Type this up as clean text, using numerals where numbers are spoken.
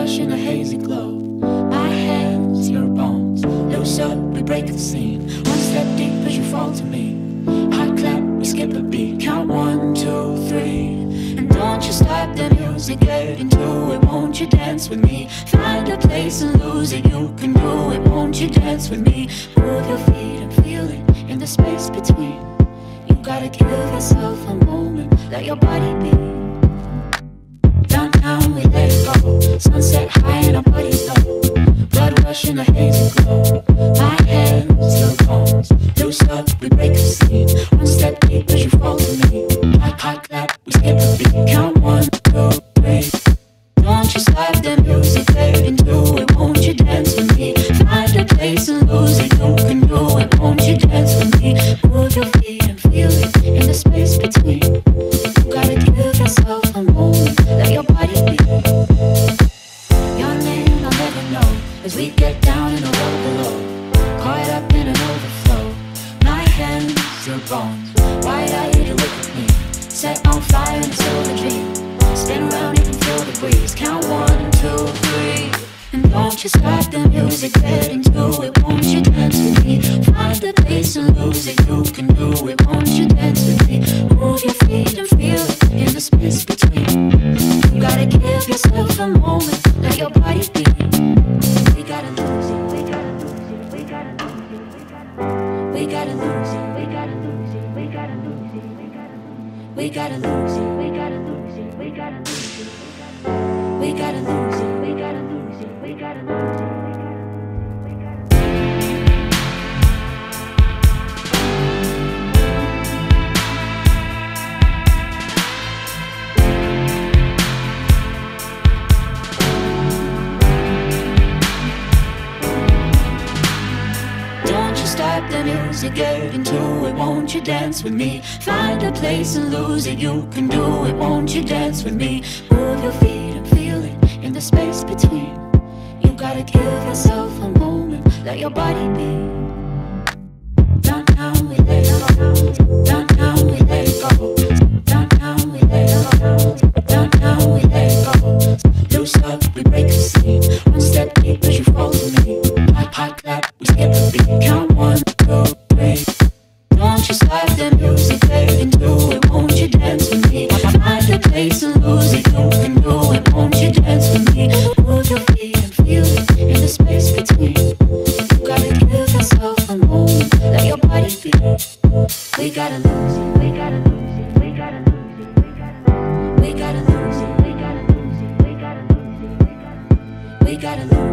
rush in a hazy glow. My hands, your bones, loose up, we break the scene. One step deep as you fall to me. Hot clap, we skip a beat. Count 1, 2, 3. And don't you stop the music, get into it. Won't you dance with me? Find a place and lose it. You can do it. Won't you dance with me? Move your feet and feel it in the space between. You gotta give yourself a moment. Let your body be. Downtown we let it go. Sunset high and our bodies low. Blood rush in a hazy glow. My hands, your bones, loose up, we break the scene. One step deep as you fall to me. Hot clap, we skip a beat. Count 1, 2, 3. Don't you stop the music, get into it. Won't you dance with me? Find a place and lose it. You can do it. Won't you dance with me? Move your feet and feel it in the space between. You gotta give yourself a moment. Let your body be. Your name I'll never know as we get down in the road below. Caught up in an overflow. My hands, your bones. Wide-eyed, you look at me. Set on fire until the dream. Spin around, you can feel the breeze. Count 1, 2, 3. And don't you stop the music, get into it. Won't you dance with me? Find the place and lose it. You can do it. Won't you dance with me? Move your feet and feel it in the space between. You gotta give yourself a moment. Let your body be. We gotta lose it. We gotta lose it. We gotta lose it. We gotta lose it. We gotta lose it. We gotta lose it. We gotta lose it. We gotta lose it. We gotta lose it. We gotta lose it. We gotta lose it. We gotta lose it. Don't you stop the music, get into it. Won't you dance with me? Find a place and lose it. You can do it. Won't you dance with me? Move your feet and feel it in the space between. You gotta give yourself a moment. Let your body be. Downtown we let it go. Downtown we let it go. Downtown we let it go. Downtown we let it go. Loose up, we break the scene. One step deep as you fall to me. Hot clap, we skip a beat. Count 1, 2, 3. Don't you stop the music, get into it. Won't you dance with me? Find a place and lose it. You can do it. Won't you dance with me? Move your feet and feel it in the space between. You gotta give yourself a moment. Let your body be. We gotta lose it. We gotta lose it. We gotta lose it. We gotta lose it. We gotta lose it. We gotta lose it. We gotta lose it. We gotta lose it.